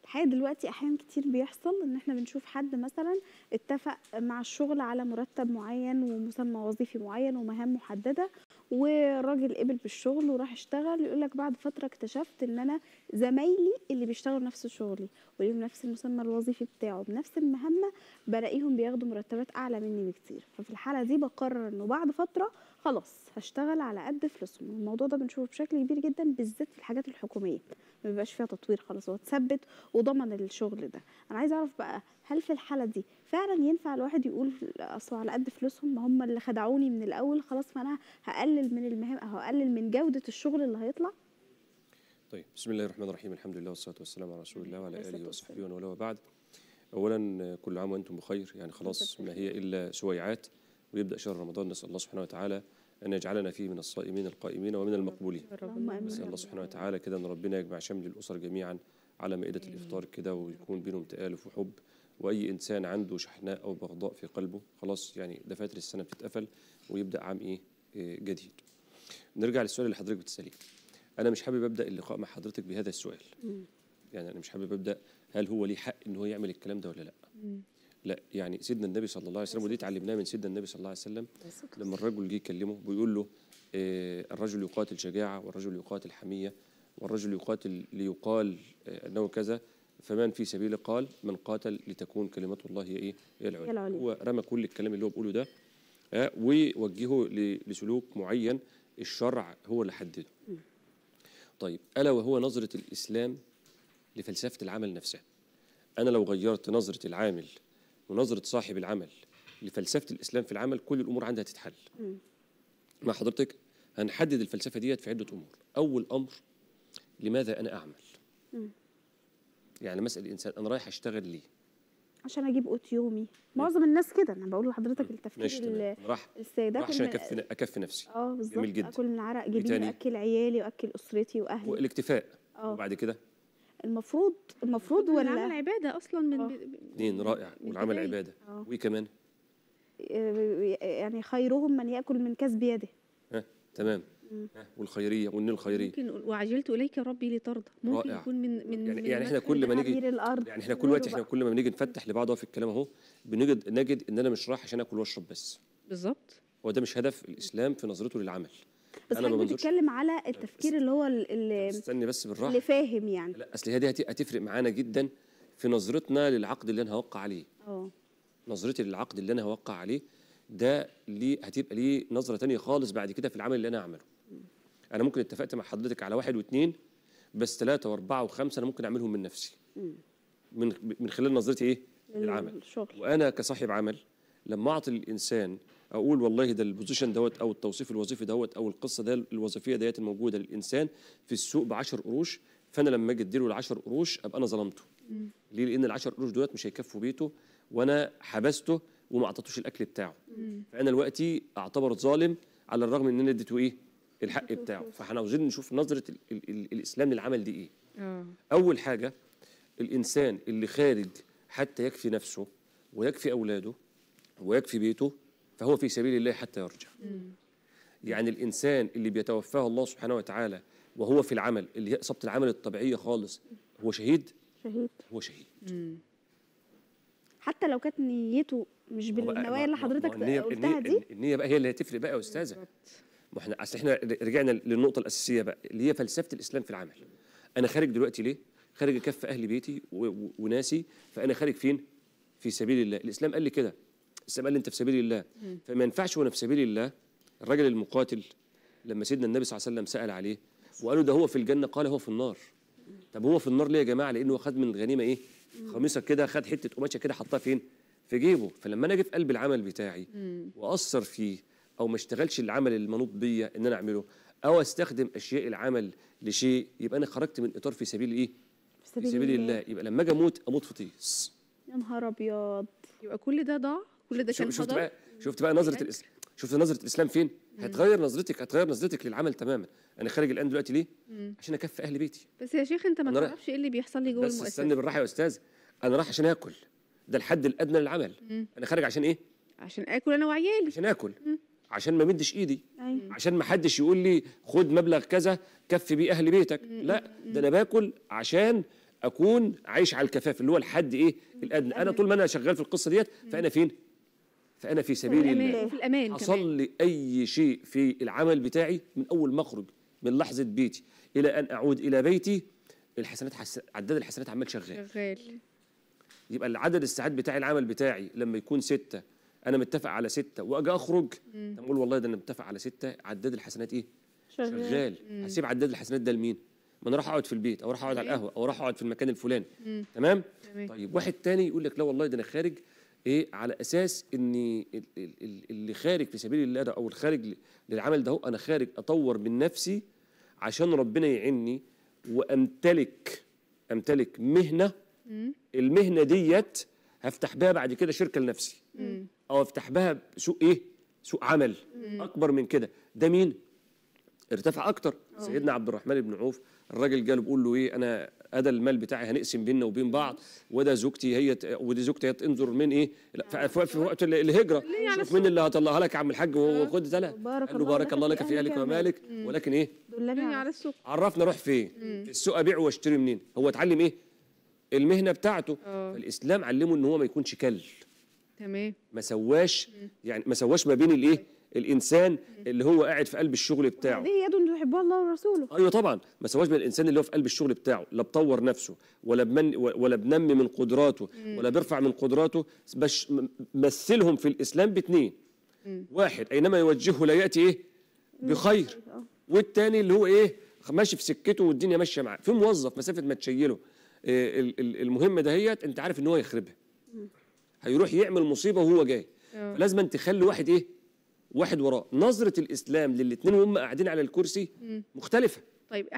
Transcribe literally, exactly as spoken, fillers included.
الحقيقه دلوقتي احيانا كتير بيحصل ان احنا بنشوف حد مثلا اتفق مع الشغل على مرتب معين ومسمى وظيفي معين ومهام محدده، والراجل قبل بالشغل وراح اشتغل، يقول لك بعد فتره اكتشفت ان انا زمايلي اللي بيشتغلوا نفس شغلي وليهم نفس المسمى الوظيفي بتاعه بنفس المهمه بلاقيهم بياخدوا مرتبات اعلى مني بكتير. ففي الحاله دي بقرر انه بعد فتره خلاص هشتغل على قد فلوسهم. الموضوع ده بنشوفه بشكل كبير جدا بالذات في الحاجات الحكوميه، ما بيبقاش فيها تطوير خلاص، هو اتثبت وضمن الشغل ده. انا عايزه اعرف بقى، هل في الحاله دي فعلا ينفع الواحد يقول اصل على قد فلوسهم، ما هم اللي خدعوني من الاول خلاص فانا هقلل من المهام او هقلل من جوده الشغل اللي هيطلع؟ طيب، بسم الله الرحمن الرحيم، الحمد لله والصلاه والسلام على رسول الله وعلى اله وصحبه ومن والاه وبعد. اولا كل عام وانتم بخير، يعني خلاص ما هي الا سويعات ويبدا شهر رمضان. نسال الله سبحانه وتعالى ان يجعلنا فيه من الصائمين القائمين ومن المقبولين. نسال الله سبحانه وتعالى كده ان ربنا يجمع شمل الاسر جميعا على مائده الافطار كده، ويكون بينهم تآلف وحب، واي انسان عنده شحناء او بغضاء في قلبه خلاص يعني دفاتر السنه بتتقفل ويبدا عام ايه جديد. نرجع للسؤال اللي حضرتك بتساليه. انا مش حابب ابدا اللقاء مع حضرتك بهذا السؤال. يعني انا مش حابب ابدا هل هو ليه حق ان هو يعمل الكلام ده ولا لا. لا، يعني سيدنا النبي صلى الله عليه وسلم، ودي اتعلمناها من سيدنا النبي صلى الله عليه وسلم، لما الرجل جه يكلمه بيقول له آه الرجل يقاتل شجاعه، والرجل يقاتل حميه، والرجل يقاتل ليقال آه انه كذا، فمن في سبيله؟ قال من قاتل لتكون كلمه الله هي ايه؟ هي العليا. هو رمى كل الكلام اللي هو بيقوله ده آه ووجهه لسلوك معين الشرع هو اللي حدده. طيب، الا وهو نظره الاسلام لفلسفه العمل نفسها. انا لو غيرت نظره العامل ونظرة صاحب العمل لفلسفة الإسلام في العمل، كل الأمور عندها تتحل. مع حضرتك هنحدد الفلسفة ديت في عدة أمور. أول أمر، لماذا أنا أعمل؟ مم. يعني مسألة الإنسان أنا رايح أشتغل ليه؟ عشان أجيب قوت يومي. معظم الناس كده، أنا بقول لحضرتك التفكير السيدات، عشان أكفي أكفي نفسي. اه بالظبط، أكل من عرق جبيني وأكل عيالي وأكل أسرتي وأهلي. والاكتفاء. أوه. وبعد كده المفروض المفروض ولا العمل عباده اصلا من اثنين رائع، والعمل عباده. وايه كمان؟ يعني خيرهم من ياكل من كسب يده. ها تمام. ها والخيريه والنيل الخيريه. ممكن وعجلت اليك ربي لترضى، ممكن رائع. يكون من من يعني, من يعني احنا كل ما نيجي يعني احنا كل وقت احنا كل ما بنيجي نفتح لبعض في الكلام اهو بنجد نجد ان انا مش رايح عشان اكل واشرب بس. بالظبط. هو ده مش هدف الاسلام في نظرته للعمل. بس انا بتكلم على التفكير اللي هو اللي استني بس بالراحه، اللي فاهم يعني. لا اصل هي دي هتفرق معانا جدا في نظرتنا للعقد اللي انا هوقع عليه. اه نظرتي للعقد اللي انا هوقع عليه ده ليه هتبقى ليه نظره ثانيه خالص بعد كده في العمل اللي انا اعمله. انا ممكن اتفقت مع حضرتك على واحد واثنين، بس ثلاثه واربعه وخمسه انا ممكن اعملهم من نفسي. من من خلال نظرتي ايه؟ للعمل. الشغل. وانا كصاحب عمل لما اعطي الانسان اقول والله ده البوزيشن دوت او التوصيف الوظيفي دوت او القصه ده الوظيفيه ديت الموجوده للانسان في السوق ب عشرة قروش، فانا لما اجي اديله ال عشرة قروش ابقى انا ظلمته. مم. ليه؟ لان ال عشرة قروش دولت مش هيكفوا بيته وانا حبسته وما اعطيتوش الاكل بتاعه. مم. فانا دلوقتي اعتبر ظالم على الرغم ان انا اديته ايه؟ الحق بتاعه. فاحنا عاوزين نشوف نظره ال ال ال الاسلام للعمل دي ايه. أوه. اول حاجه، الانسان اللي خارج حتى يكفي نفسه ويكفي اولاده ويكفي بيته فهو في سبيل الله حتى يرجع. مم. يعني الإنسان اللي بيتوفاه الله سبحانه وتعالى وهو في العمل اللي هي إصابة العمل الطبيعية خالص، هو شهيد؟ شهيد. هو شهيد. مم. حتى لو كانت نيته مش بالنوايا اللي حضرتك قلتها دي. النية بقى هي اللي هتفرق بقى يا أستاذة. ما احنا أصل احنا رجعنا للنقطة الأساسية بقى اللي هي فلسفة الإسلام في العمل. أنا خارج دلوقتي ليه؟ خارج أكفي أهل بيتي وناسي، فأنا خارج فين؟ في سبيل الله. الإسلام قال لي كده. الإسلام قال لي أنت في سبيل الله. مم. فما ينفعش وأنا في سبيل الله. الراجل المقاتل لما سيدنا النبي صلى الله عليه وسلم سأل عليه وقالوا ده هو في الجنة، قال هو في النار. طب هو في النار ليه يا جماعة؟ لأنه خد من الغنيمة إيه؟ خميصة كده، خد حتة قماشة كده حطها فين؟ في جيبه. فلما أنا أجي في قلب العمل بتاعي وأثر فيه أو ما اشتغلش العمل المنوط بيا إن أنا أعمله أو أستخدم أشياء العمل لشيء، يبقى أنا خرجت من إطار في سبيل إيه؟ في سبيل, في سبيل الله. الله. يبقى لما أجي أموت أموت في طيس. يا نهار أبيض. يبقى كل ده ضاع، كل ده كان شفت بقى شفت بقى نظرة الإسلام. شفت نظرة الإسلام فين؟ مم. هتغير نظرتك هتغير نظرتك للعمل تماما. أنا خارج الآن دلوقتي ليه؟ مم. عشان أكفي أهل بيتي. بس يا شيخ أنت ما تعرفش إيه اللي بيحصل لي جوه المؤسسة. بس استني بالراحة يا أستاذ. أنا رايح عشان آكل. ده الحد الأدنى للعمل. مم. أنا خارج عشان إيه؟ عشان آكل أنا وعيالي. عشان آكل. مم. عشان ما مدش إيدي. مم. عشان ما حدش يقول لي خد مبلغ كذا كفي بيه أهل بيتك. مم. لا، ده أنا باكل عشان اكون عايش على الكفاف اللي هو الحد ايه الادنى. انا طول ما انا شغال في القصه ديت فانا فين؟ فانا في سبيل الله. في الامان. حصل لي اي شيء في العمل بتاعي من اول ما اخرج من لحظه بيتي الى ان اعود الى بيتي الحسنات حس... عداد الحسنات عمال شغال. شغال. يبقى العدد الساعات بتاعي العمل بتاعي لما يكون ستة انا متفق على ستة واجي اخرج اقول والله ده انا متفق على ستة عداد الحسنات ايه؟ شغال, شغال. هسيب عداد الحسنات ده لمين؟ ما انا راح اقعد في البيت او راح اقعد على القهوه او راح اقعد في المكان الفلاني. تمام؟ تمام. طيب واحد تاني يقول لك لا والله ده انا خارج ايه على اساس اني اللي خارج في سبيل الله ده او الخارج للعمل ده هو انا خارج اطور من نفسي عشان ربنا يعيني وامتلك امتلك مهنه. المهنه ديت هفتح بها بعد كده شركه لنفسي او افتح بها سوق ايه؟ سوق عمل اكبر من كده. ده مين؟ ارتفع اكتر. أوه. سيدنا عبد الرحمن بن عوف الراجل جاله بيقول له ايه انا ادا المال بتاعي هنقسم بيننا وبين بعض وده زوجتي هي ودي زوجتي هي تنظر من ايه لا في وقت الهجره شوف مين اللي هطلعها لك يا عم الحاج وخد ده قال له بارك الله لك في اهلك ومالك ولكن ايه دلني على السوق عرفنا اروح فين في السوق ابيع واشتري منين. هو اتعلم ايه المهنه بتاعته. أوه. فالاسلام علمه ان هو ما يكونش كل. تمام. ما سواش يعني ما سواش ما بين الايه الانسان اللي هو قاعد في قلب الشغل بتاعه. هذه يد يحبها الله ورسوله. ايوه طبعا ما سواش بين الانسان اللي هو في قلب الشغل بتاعه لا بطور نفسه ولا بمن ولا بنمي من قدراته ولا بيرفع من قدراته. باش مثلهم في الاسلام باثنين. واحد اينما يوجهه لا ياتي ايه بخير. والتاني اللي هو ايه ماشي في سكته والدنيا ماشيه معاه. في موظف مسافه ما تشيله إيه المهمه دهيت انت عارف ان هو يخربها هيروح يعمل مصيبه وهو جاي. فلازم انت تخلي واحد ايه واحد وراه. نظره الاسلام للاثنين وهم قاعدين على الكرسي مختلفه. طيب